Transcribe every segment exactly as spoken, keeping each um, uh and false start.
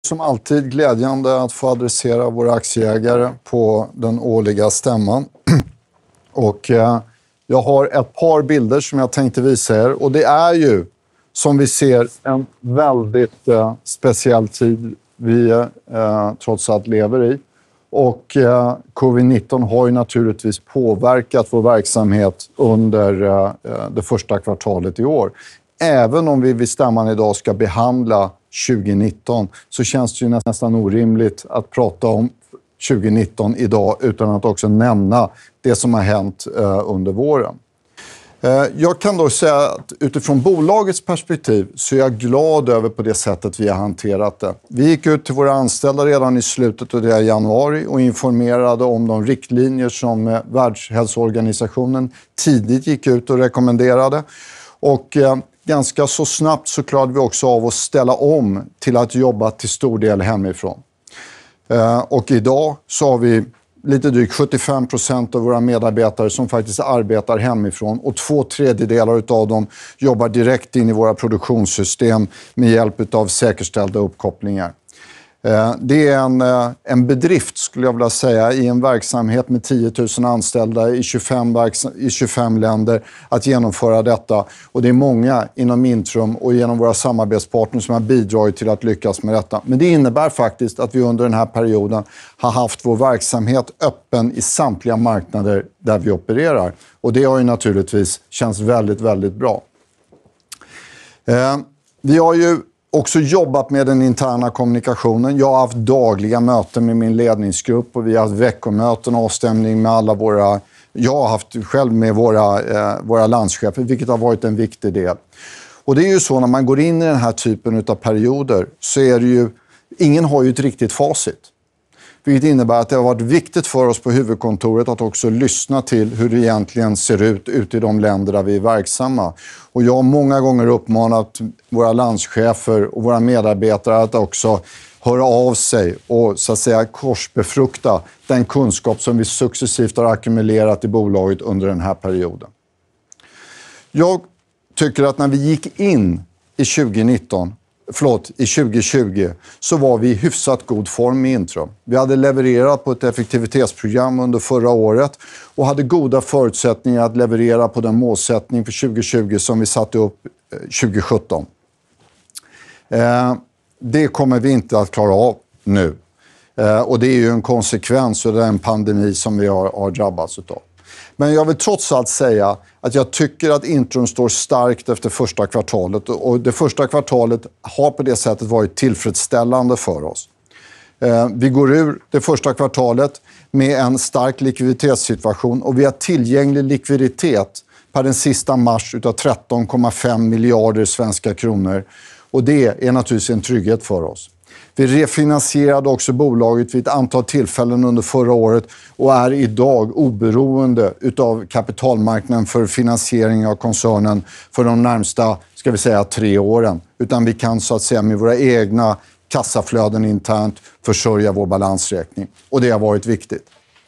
Som alltid glädjande att få adressera våra aktieägare på den årliga stämman. Och eh, jag har ett par bilder som jag tänkte visa er. Och det är ju, som vi ser, en väldigt eh, speciell tid vi eh, trots allt lever i. Och eh, covid nitton har ju naturligtvis påverkat vår verksamhet under eh, det första kvartalet i år. Även om vi vid stämman idag ska behandla tjugo nitton så känns det ju nästan orimligt att prata om tjugo nitton idag utan att också nämna det som har hänt eh, under våren. Eh, jag kan då säga att utifrån bolagets perspektiv så är jag glad över på det sättet vi har hanterat det. Vi gick ut till våra anställda redan i slutet av det januari och informerade om de riktlinjer som eh, Världshälsoorganisationen tidigt gick ut och rekommenderade. Och eh, ganska så snabbt så klarade vi också av att ställa om till att jobba till stor del hemifrån. Eh, och idag så har vi lite drygt sjuttiofem procent av våra medarbetare som faktiskt arbetar hemifrån. Och två tredjedelar av dem jobbar direkt in i våra produktionssystem med hjälp av säkerställda uppkopplingar. Det är en, en bedrift, skulle jag vilja säga, i en verksamhet med tio tusen anställda i tjugofem, i tjugofem länder att genomföra detta. Och det är många inom Intrum och genom våra samarbetspartners som har bidragit till att lyckas med detta. Men det innebär faktiskt att vi under den här perioden har haft vår verksamhet öppen i samtliga marknader där vi opererar. Och det har ju naturligtvis känts väldigt, väldigt bra. Eh, vi har ju också jobbat med den interna kommunikationen. Jag har haft dagliga möten med min ledningsgrupp och vi har haft veckomöten och avstämning med alla våra... Jag har haft själv med våra, eh, våra landschefer, vilket har varit en viktig del. Och det är ju så när man går in i den här typen av perioder så är det ju... Ingen har ju ett riktigt facit. Vilket innebär att det har varit viktigt för oss på huvudkontoret att också lyssna till hur det egentligen ser ut ute i de länder där vi är verksamma. Och jag har många gånger uppmanat våra landschefer och våra medarbetare att också höra av sig och så att säga korsbefrukta den kunskap som vi successivt har ackumulerat i bolaget under den här perioden. Jag tycker att när vi gick in i tjugo nitton Förlåt, i tjugo tjugo så var vi i hyfsat god form i Intrum. Vi hade levererat på ett effektivitetsprogram under förra året och hade goda förutsättningar att leverera på den målsättning för tjugo tjugo som vi satte upp tjugo sjutton. Eh, det kommer vi inte att klara av nu. Eh, och det är ju en konsekvens av den pandemi som vi har, har drabbats av. Men jag vill trots allt säga att jag tycker att Intrum står starkt efter första kvartalet. Och det första kvartalet har på det sättet varit tillfredsställande för oss. Vi går ur det första kvartalet med en stark likviditetssituation. Och vi har tillgänglig likviditet per den sista mars utav tretton komma fem miljarder svenska kronor. Och det är naturligtvis en trygghet för oss. Vi refinansierade också bolaget vid ett antal tillfällen under förra året och är idag oberoende utav kapitalmarknaden för finansiering av koncernen för de närmsta, ska vi säga, tre åren. Utan vi kan så att säga med våra egna kassaflöden internt försörja vår balansräkning. Och det har varit viktigt.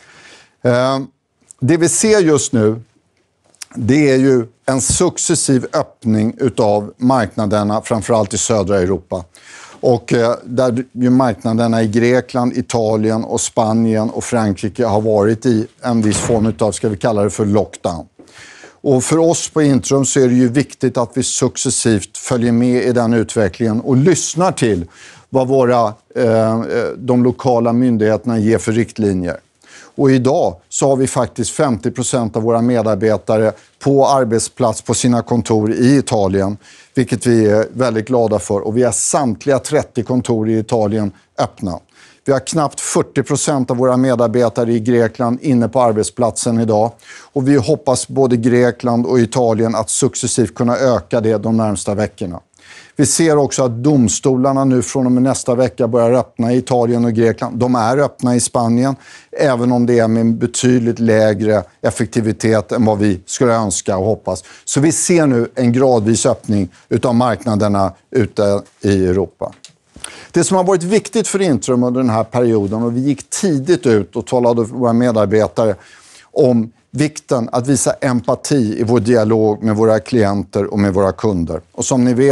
Det vi ser just nu, det är ju en successiv öppning utav marknaderna, framförallt i södra Europa. Och eh, där ju marknaderna i Grekland, Italien och Spanien och Frankrike har varit i en viss form av, ska vi kalla det för lockdown. Och för oss på Intrum så är det ju viktigt att vi successivt följer med i den utvecklingen och lyssnar till vad våra, eh, de lokala myndigheterna ger för riktlinjer. Och idag så har vi faktiskt femtio procent av våra medarbetare på arbetsplats på sina kontor i Italien. Vilket vi är väldigt glada för. Och vi har samtliga trettio kontor i Italien öppna. Vi har knappt fyrtio procent av våra medarbetare i Grekland inne på arbetsplatsen idag. Och vi hoppas både Grekland och Italien att successivt kunna öka det de närmsta veckorna. Vi ser också att domstolarna nu från och med nästa vecka börjar öppna i Italien och Grekland. De är öppna i Spanien, även om det är med betydligt lägre effektivitet än vad vi skulle önska och hoppas. Så vi ser nu en gradvis öppning utav marknaderna ute i Europa. Det som har varit viktigt för Intrum under den här perioden, och vi gick tidigt ut och talade med våra medarbetare om vikten att visa empati i vår dialog med våra klienter och med våra kunder. Och som ni vet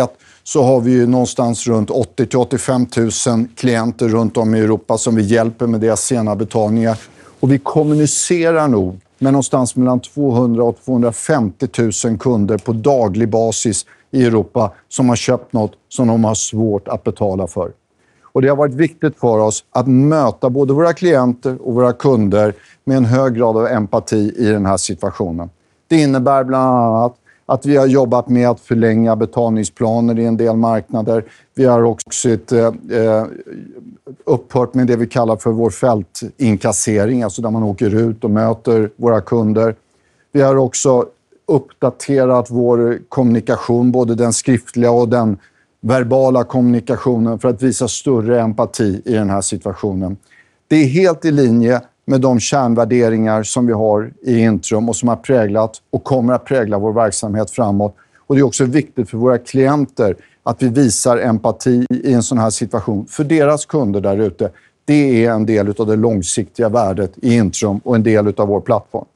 så har vi ju någonstans runt åttio till åttiofem tusen klienter runt om i Europa som vi hjälper med deras sena betalningar. Och vi kommunicerar nog med någonstans mellan tvåhundra och tvåhundrafemtio tusen kunder på daglig basis i Europa som har köpt något som de har svårt att betala för. Och det har varit viktigt för oss att möta både våra klienter och våra kunder med en hög grad av empati i den här situationen. Det innebär bland annat att vi har jobbat med att förlänga betalningsplaner i en del marknader. Vi har också ett, eh, upphört med det vi kallar för vår fältinkassering, alltså där man åker ut och möter våra kunder. Vi har också uppdaterat vår kommunikation, både den skriftliga och den verbala kommunikationen, för att visa större empati i den här situationen. Det är helt i linje med de kärnvärderingar som vi har i Intrum och som har präglat och kommer att prägla vår verksamhet framåt. Och det är också viktigt för våra klienter att vi visar empati i en sån här situation för deras kunder där ute. Det är en del av det långsiktiga värdet i Intrum och en del av vår plattform.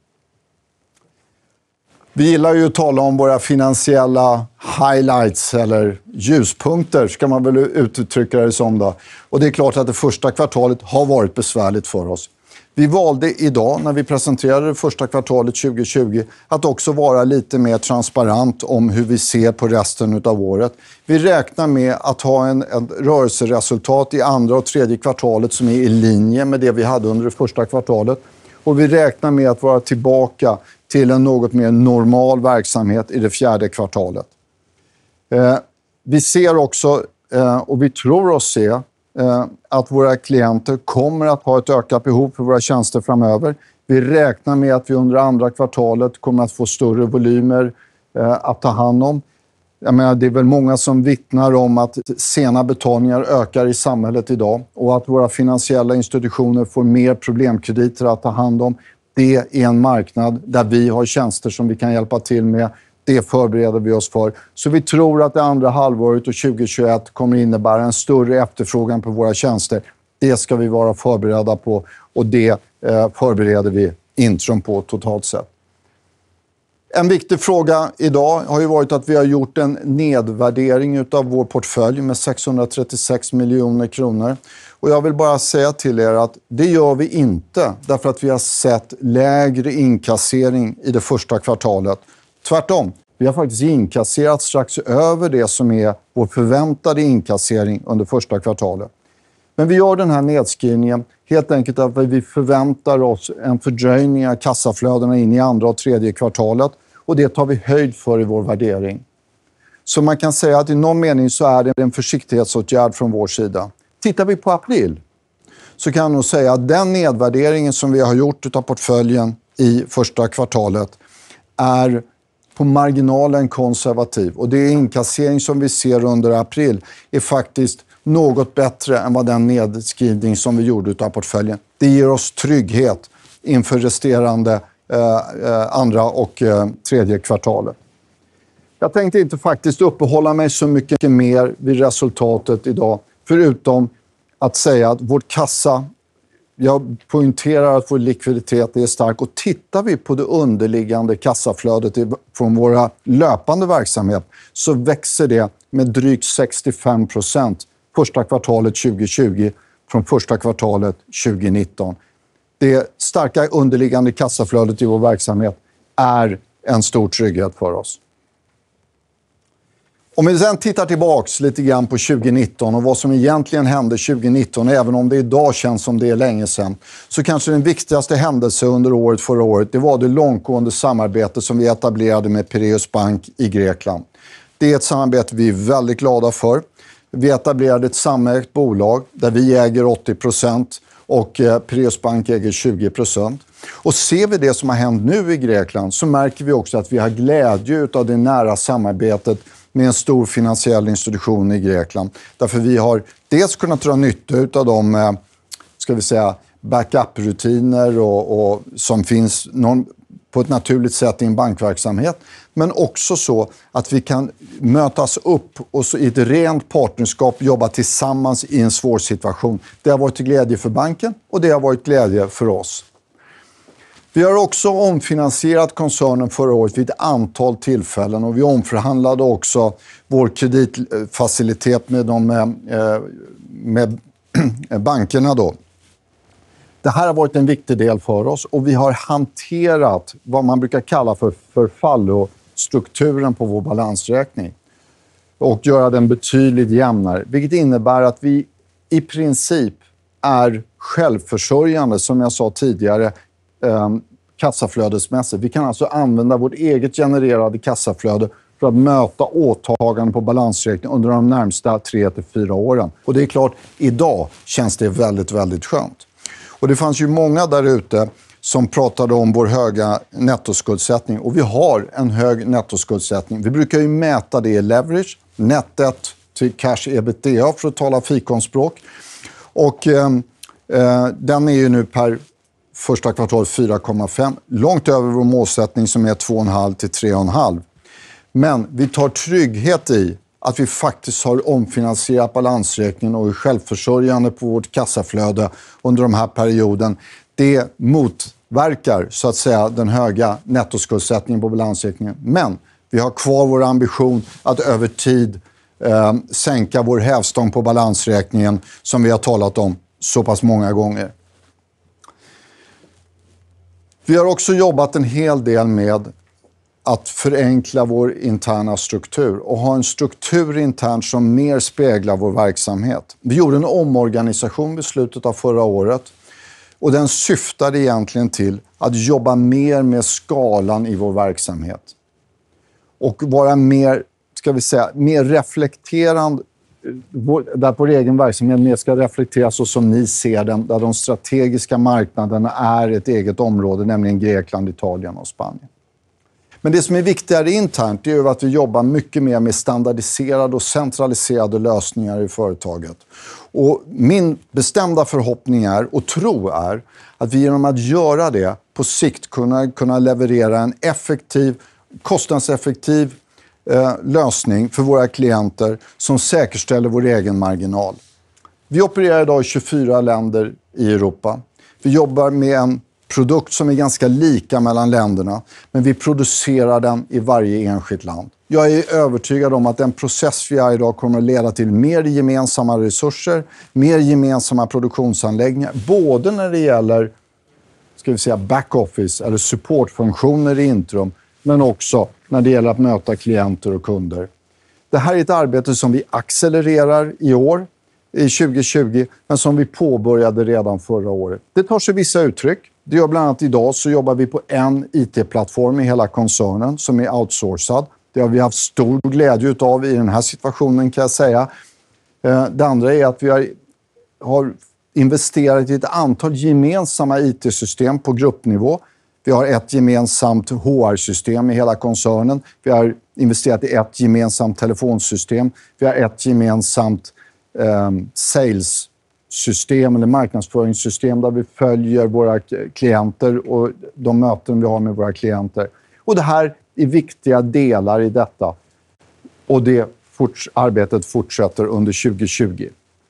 Vi gillar ju att tala om våra finansiella highlights eller ljuspunkter, ska man väl uttrycka det som då. Och det är klart att det första kvartalet har varit besvärligt för oss. Vi valde idag, när vi presenterade det första kvartalet tjugo tjugo, att också vara lite mer transparent om hur vi ser på resten av året. Vi räknar med att ha en, en rörelseresultat i andra och tredje kvartalet som är i linje med det vi hade under det första kvartalet. Och vi räknar med att vara tillbaka till en något mer normal verksamhet i det fjärde kvartalet. Eh, vi ser också, eh, och vi tror oss se, eh, att våra klienter kommer att ha ett ökat behov för våra tjänster framöver. Vi räknar med att vi under andra kvartalet kommer att få större volymer eh, att ta hand om. Jag menar, det är väl många som vittnar om att sena betalningar ökar i samhället idag och att våra finansiella institutioner får mer problemkrediter att ta hand om. Det är en marknad där vi har tjänster som vi kan hjälpa till med. Det förbereder vi oss för. Så vi tror att det andra halvåret och tjugo tjugoett kommer innebära en större efterfrågan på våra tjänster. Det ska vi vara förberedda på och det eh, förbereder vi Intrum på totalt sett. En viktig fråga idag har ju varit att vi har gjort en nedvärdering av vår portfölj med sexhundratrettiosex miljoner kronor. Och jag vill bara säga till er att det gör vi inte därför att vi har sett lägre inkassering i det första kvartalet. Tvärtom, vi har faktiskt inkasserat strax över det som är vår förväntade inkassering under första kvartalet. Men vi gör den här nedskrivningen helt enkelt att vi förväntar oss en fördröjning av kassaflödena in i andra och tredje kvartalet. Och det tar vi höjd för i vår värdering. Så man kan säga att i någon mening så är det en försiktighetsåtgärd från vår sida. Tittar vi på april så kan jag nog säga att den nedvärderingen som vi har gjort av portföljen i första kvartalet är på marginalen konservativ. Och det inkassering som vi ser under april är faktiskt något bättre än vad den nedskrivning som vi gjorde av portföljen. Det ger oss trygghet inför resterande eh, andra och eh, tredje kvartalet. Jag tänkte inte faktiskt uppehålla mig så mycket mer vid resultatet idag. Förutom att säga att vårt kassa, jag poängterar att vår likviditet är stark. Och tittar vi på det underliggande kassaflödet från våra löpande verksamhet så växer det med drygt sextiofem procent första kvartalet tjugo tjugo från första kvartalet tjugo nitton. Det starka underliggande kassaflödet i vår verksamhet är en stor trygghet för oss. Om vi sedan tittar tillbaks lite grann på tjugo nitton och vad som egentligen hände tjugo nitton, även om det idag känns som det är länge sedan, så kanske den viktigaste händelsen under året förra året, det var det långtgående samarbete som vi etablerade med Piraeus Bank i Grekland. Det är ett samarbete vi är väldigt glada för. Vi etablerade ett samägt bolag där vi äger åttio procent och Piraeus Bank äger tjugo procent. Och ser vi det som har hänt nu i Grekland så märker vi också att vi har glädje av det nära samarbetet med en stor finansiell institution i Grekland. Därför vi har dels kunnat dra nytta av de, ska vi säga, backup-rutiner och, och som finns någon, på ett naturligt sätt i en bankverksamhet. Men också så att vi kan mötas upp och så i ett rent partnerskap jobba tillsammans i en svår situation. Det har varit till glädje för banken och det har varit glädje för oss. Vi har också omfinansierat koncernen förra året vid ett antal tillfällen och vi omförhandlade också vår kreditfacilitet med, de, med bankerna då. Det här har varit en viktig del för oss och vi har hanterat vad man brukar kalla för förfallostrukturen på vår balansräkning och göra den betydligt jämnare, vilket innebär att vi i princip är självförsörjande, som jag sa tidigare, eh, kassaflödesmässigt. Vi kan alltså använda vårt eget genererade kassaflöde för att möta åtaganden på balansräkningen under de närmsta tre till fyra åren. Och det är klart, idag känns det väldigt, väldigt skönt. Och det fanns ju många där ute som pratade om vår höga nettoskuldsättning. Och vi har en hög nettoskuldsättning. Vi brukar ju mäta det i leverage, nettet till cash ebitda för att tala fikonspråk. Och eh, den är ju nu per första kvartal fyra komma fem. Långt över vår målsättning som är två komma fem till tre komma fem. Men vi tar trygghet i att vi faktiskt har omfinansierat balansräkningen och är självförsörjande på vårt kassaflöde under den här perioden. Det motverkar så att säga den höga nettoskuldsättningen på balansräkningen. Men vi har kvar vår ambition att över tid eh, sänka vår hävstång på balansräkningen som vi har talat om så pass många gånger. Vi har också jobbat en hel del med att förenkla vår interna struktur och ha en struktur internt som mer speglar vår verksamhet. Vi gjorde en omorganisation vid slutet av förra året och den syftade egentligen till att jobba mer med skalan i vår verksamhet och vara mer, ska vi säga, mer reflekterande där vår egen verksamhet mer ska reflekteras så som ni ser den, där de strategiska marknaderna är ett eget område, nämligen Grekland, Italien och Spanien. Men det som är viktigare internt är ju att vi jobbar mycket mer med standardiserade och centraliserade lösningar i företaget. Och min bestämda förhoppning är och tro är att vi genom att göra det på sikt kunna, kunna leverera en effektiv, kostnadseffektiv eh, lösning för våra klienter som säkerställer vår egen marginal. Vi opererar idag i tjugofyra länder i Europa. Vi jobbar med en produkt som är ganska lika mellan länderna, men vi producerar den i varje enskilt land. Jag är övertygad om att den process vi har idag kommer att leda till mer gemensamma resurser, mer gemensamma produktionsanläggningar, både när det gäller, ska vi säga, backoffice eller supportfunktioner i Intrum, men också när det gäller att möta klienter och kunder. Det här är ett arbete som vi accelererar i år, i tjugo tjugo, men som vi påbörjade redan förra året. Det tar sig vissa uttryck. Det gör bland annat idag så jobbar vi på en I T-plattform i hela koncernen som är outsourcad. Det har vi haft stor glädje av i den här situationen, kan jag säga. Det andra är att vi har, har investerat i ett antal gemensamma I T-system på gruppnivå. Vi har ett gemensamt H R-system i hela koncernen. Vi har investerat i ett gemensamt telefonsystem. Vi har ett gemensamt eh, sales system eller marknadsföringssystem där vi följer våra klienter och de möten vi har med våra klienter. Och det här är viktiga delar i detta. Och det forts- arbetet fortsätter under tjugo tjugo.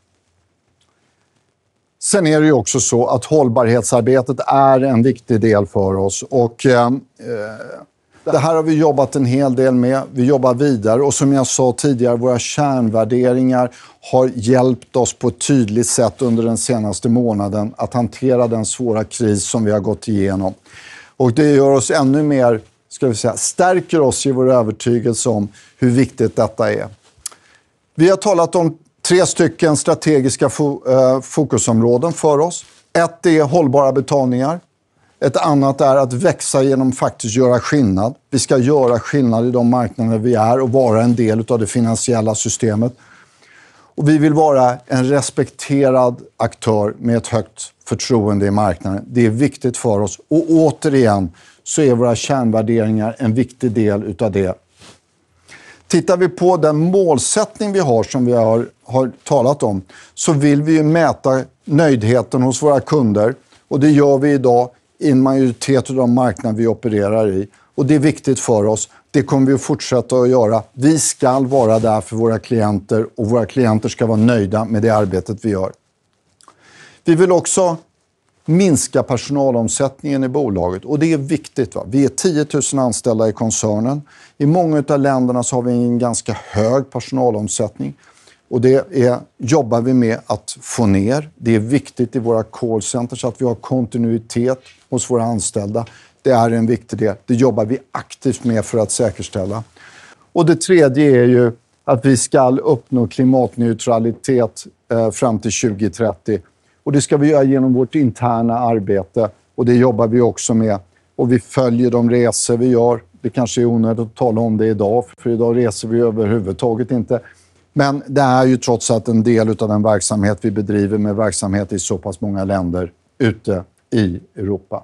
Sen är det ju också så att hållbarhetsarbetet är en viktig del för oss. Och eh, det här har vi jobbat en hel del med. Vi jobbar vidare och som jag sa tidigare, våra kärnvärderingar har hjälpt oss på ett tydligt sätt under den senaste månaden att hantera den svåra kris som vi har gått igenom. Och det gör oss ännu mer, ska vi säga, stärker oss i vår övertygelse om hur viktigt detta är. Vi har talat om tre stycken strategiska fo- eh, fokusområden för oss. Ett är hållbara betalningar. Ett annat är att växa genom faktiskt göra skillnad. Vi ska göra skillnad i de marknader vi är och vara en del av det finansiella systemet. Och vi vill vara en respekterad aktör med ett högt förtroende i marknaden. Det är viktigt för oss. Och återigen så är våra kärnvärderingar en viktig del av det. Tittar vi på den målsättning vi har som vi har, har talat om så vill vi ju mäta nöjdheten hos våra kunder. Och det gör vi idag i en majoritet av de marknader vi opererar i. Och det är viktigt för oss. Det kommer vi att fortsätta att göra. Vi ska vara där för våra klienter och våra klienter ska vara nöjda med det arbetet vi gör. Vi vill också minska personalomsättningen i bolaget. Och det är viktigt. Va? Vi är tio tusen anställda i koncernen. I många av länderna så har vi en ganska hög personalomsättning. Och det är, jobbar vi med att få ner. Det är viktigt i våra callcenters att vi har kontinuitet hos våra anställda. Det är en viktig del. Det jobbar vi aktivt med för att säkerställa. Och det tredje är ju att vi ska uppnå klimatneutralitet eh, fram till tjugo trettio. Och det ska vi göra genom vårt interna arbete. Och det jobbar vi också med. Och vi följer de resor vi gör. Det kanske är onödigt att tala om det idag. För idag reser vi överhuvudtaget inte. Men det är ju trots allt en del av den verksamhet vi bedriver med verksamhet i så pass många länder ute i Europa.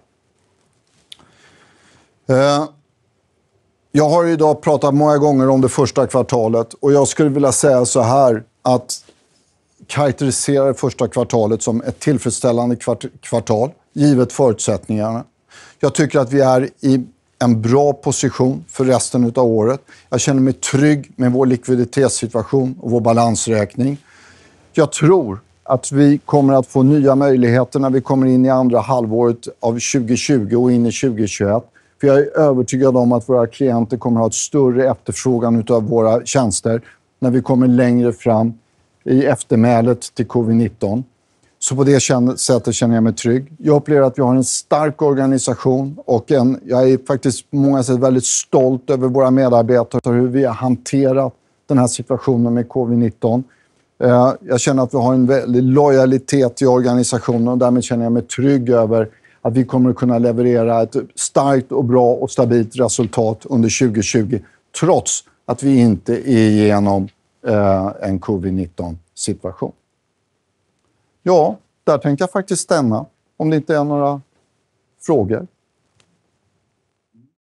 Jag har idag pratat många gånger om det första kvartalet och jag skulle vilja säga så här att karaktärisera det första kvartalet som ett tillfredsställande kvartal givet förutsättningarna. Jag tycker att vi är i en bra position för resten av året. Jag känner mig trygg med vår likviditetssituation och vår balansräkning. Jag tror att vi kommer att få nya möjligheter när vi kommer in i andra halvåret av tjugo tjugo och in i tjugo tjugoett. För jag är övertygad om att våra klienter kommer att ha ett större efterfrågan av våra tjänster när vi kommer längre fram i eftermälet till covid nitton. Så på det sättet känner jag mig trygg. Jag upplever att vi har en stark organisation och en, jag är faktiskt på många sätt väldigt stolt över våra medarbetare och hur vi har hanterat den här situationen med covid nitton. Jag känner att vi har en väldig lojalitet i organisationen och därmed känner jag mig trygg över att vi kommer att kunna leverera ett starkt och bra och stabilt resultat under tjugo tjugo trots att vi inte är igenom en covid nitton-situation. Ja, där tänker jag faktiskt stanna om det inte är några frågor.